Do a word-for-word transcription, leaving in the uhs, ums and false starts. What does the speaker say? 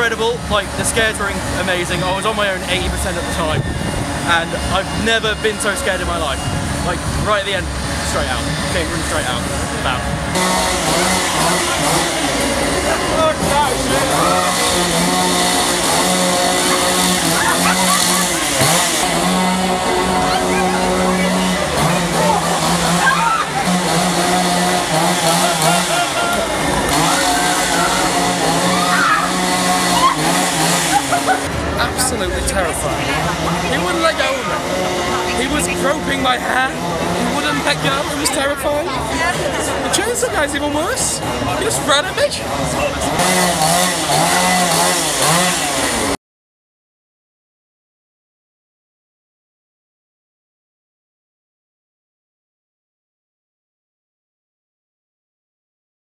incredible. Like, the scares were amazing. I was on my own eighty percent of the time, and I've never been so scared in my life. Like, right at the end, straight out. Okay, run straight out. Bam. Absolutely terrifying. He wouldn't let go of me. He was groping my hair. He wouldn't let go. It was terrifying. The chainsaw guy's even worse. He just ran at me.